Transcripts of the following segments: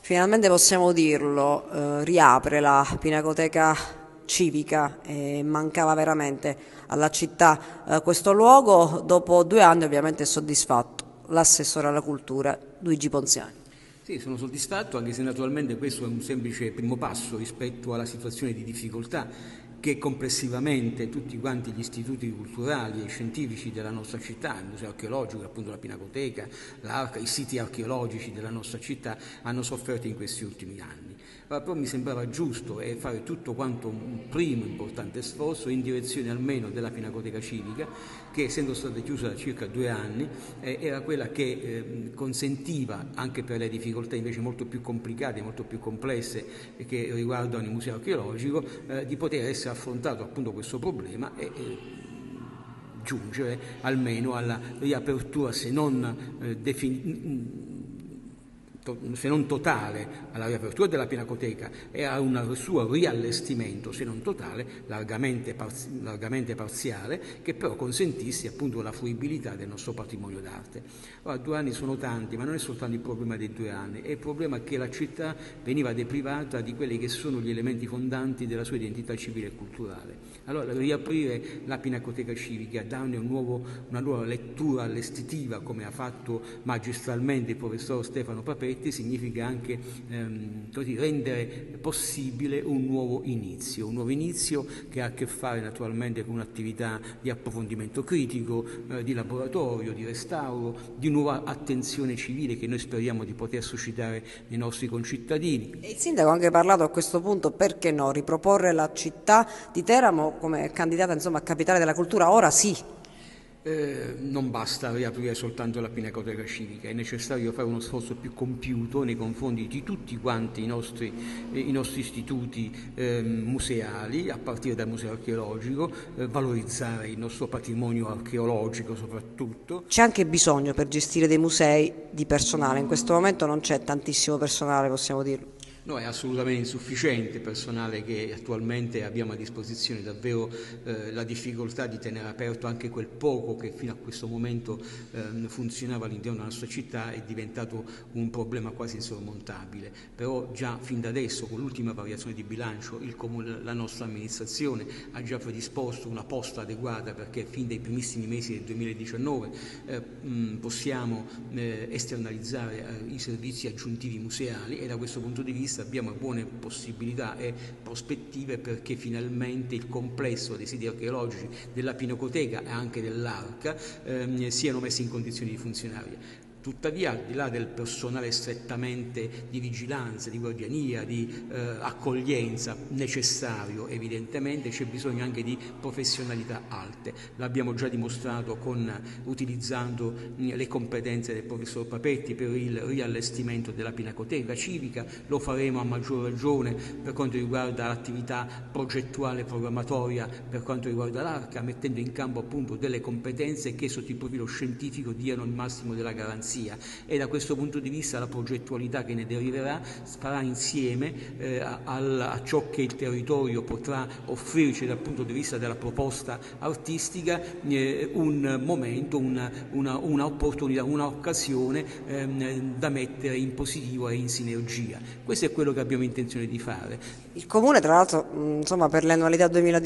Finalmente possiamo dirlo, riapre la Pinacoteca Civica e mancava veramente alla città questo luogo. Dopo 2 anni ovviamente è soddisfatto l'assessore alla cultura Luigi Ponziani. Sì, sono soddisfatto, anche se naturalmente questo è un semplice primo passo rispetto alla situazione di difficoltà che complessivamente tutti quanti gli istituti culturali e scientifici della nostra città, il Museo Archeologico, appunto la Pinacoteca, l'Arca, i siti archeologici della nostra città hanno sofferto in questi ultimi anni. Però mi sembrava giusto fare tutto quanto un primo importante sforzo in direzione almeno della Pinacoteca Civica, che essendo stata chiusa da circa 2 anni era quella che consentiva, anche per le difficoltà invece molto più complicate, molto più complesse che riguardano il Museo Archeologico, di poter essere affrontato appunto questo problema e giungere almeno alla riapertura, se non totale, alla riapertura della Pinacoteca e a un suo riallestimento, se non totale, largamente parziale, che però consentisse appunto la fruibilità del nostro patrimonio d'arte. Ora, 2 anni sono tanti, ma non è soltanto il problema dei 2 anni, è il problema che la città veniva deprivata di quelli che sono gli elementi fondanti della sua identità civile e culturale. Allora, riaprire la Pinacoteca Civica, darne una nuova lettura allestitiva, come ha fatto magistralmente il professor Stefano Papetti, significa anche rendere possibile un nuovo inizio che ha a che fare naturalmente con un'attività di approfondimento critico, di laboratorio, di restauro, di nuova attenzione civile che noi speriamo di poter suscitare nei nostri concittadini. E il sindaco ha anche parlato a questo punto, perché no, riproporre la città di Teramo come candidata insomma a capitale della cultura, ora sì. Non basta riaprire soltanto la Pinacoteca Civica, è necessario fare uno sforzo più compiuto nei confronti di tutti quanti i nostri istituti museali, a partire dal Museo Archeologico, valorizzare il nostro patrimonio archeologico soprattutto. C'è anche bisogno per gestire dei musei di personale, in questo momento non c'è tantissimo personale, possiamo dirlo. No, è assolutamente insufficiente il personale che attualmente abbiamo a disposizione, davvero la difficoltà di tenere aperto anche quel poco che fino a questo momento funzionava all'interno della nostra città è diventato un problema quasi insormontabile, però già fin da adesso con l'ultima variazione di bilancio la nostra amministrazione ha già predisposto una posta adeguata perché fin dai primissimi mesi del 2019 possiamo esternalizzare i servizi aggiuntivi museali e da questo punto di vista abbiamo buone possibilità e prospettive perché finalmente il complesso dei siti archeologici della Pinacoteca e anche dell'Arca siano messi in condizioni di funzionare. Tuttavia, al di là del personale strettamente di vigilanza, di guardiania, di accoglienza necessario, evidentemente c'è bisogno anche di professionalità alte. L'abbiamo già dimostrato utilizzando le competenze del professor Papetti per il riallestimento della Pinacoteca Civica, lo faremo a maggior ragione per quanto riguarda l'attività progettuale e programmatoria per quanto riguarda l'Arca, mettendo in campo appunto delle competenze che sotto il profilo scientifico diano il massimo della garanzia. E da questo punto di vista la progettualità che ne deriverà farà insieme a ciò che il territorio potrà offrirci dal punto di vista della proposta artistica un momento, un'opportunità, un'occasione da mettere in positivo e in sinergia. Questo è quello che abbiamo intenzione di fare. Il Comune, tra l'altro, insomma, per le annualità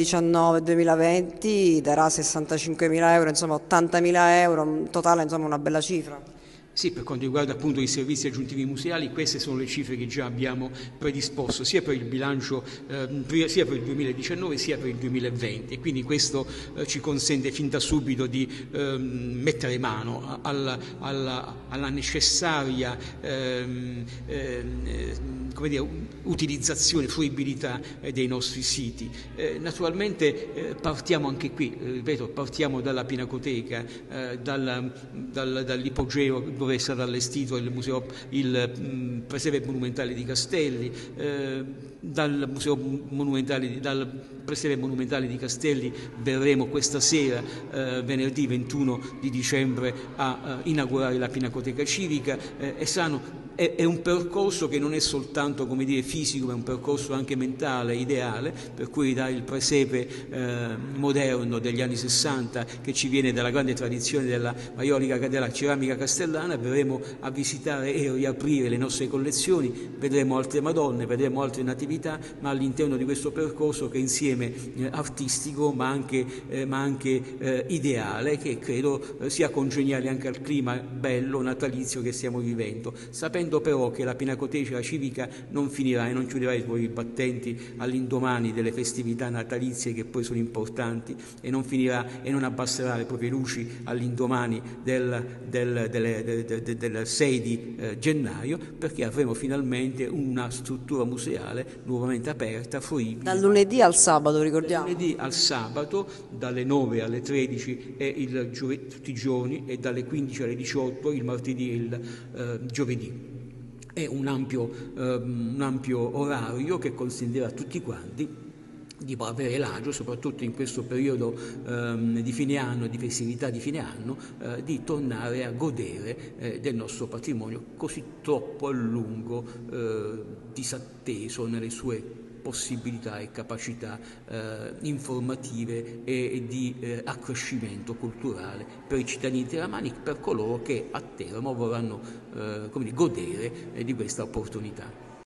2019-2020 darà 65.000 euro, insomma 80.000 euro, in totale insomma una bella cifra. Sì, per quanto riguarda appunto i servizi aggiuntivi museali, queste sono le cifre che già abbiamo predisposto sia per il bilancio, sia per il 2019 sia per il 2020 e quindi questo ci consente fin da subito di mettere mano alla necessaria utilizzazione, fruibilità dei nostri siti. Naturalmente partiamo anche qui, ripeto, partiamo dalla Pinacoteca, dall'ipogeo dove è stato allestito il presepe monumentale di Castelli, dal presepe monumentale di Castelli verremo questa sera, venerdì 21 di dicembre, a inaugurare la Pinacoteca Civica e saranno è un percorso che non è soltanto, come dire, fisico, ma è un percorso anche mentale, ideale, per cui il presepe moderno degli anni 60, che ci viene dalla grande tradizione della maiolica, della ceramica castellana, verremo a visitare e riaprire le nostre collezioni, vedremo altre Madonne, vedremo altre natività, ma all'interno di questo percorso che è insieme artistico ma anche ideale, che credo sia congeniale anche al clima bello natalizio che stiamo vivendo, sapendo però che la Pinacoteca civica non finirà e non chiuderà i suoi battenti all'indomani delle festività natalizie, che poi sono importanti, e non finirà e non abbasserà le proprie luci all'indomani del 6 di gennaio, perché avremo finalmente una struttura museale nuovamente aperta, fruibile. Dal lunedì al sabato, ricordiamo. Dal lunedì al sabato, dalle 9 alle 13 e tutti i giorni, e dalle 15 alle 18 il martedì e il giovedì. È un ampio orario che consentirà a tutti quanti di avere l'agio, soprattutto in questo periodo di fine anno, di festività di fine anno, di tornare a godere del nostro patrimonio così troppo a lungo disatteso nelle sue possibilità e capacità informative e di accrescimento culturale per i cittadini teramani, per coloro che a Teramo vorranno godere di questa opportunità.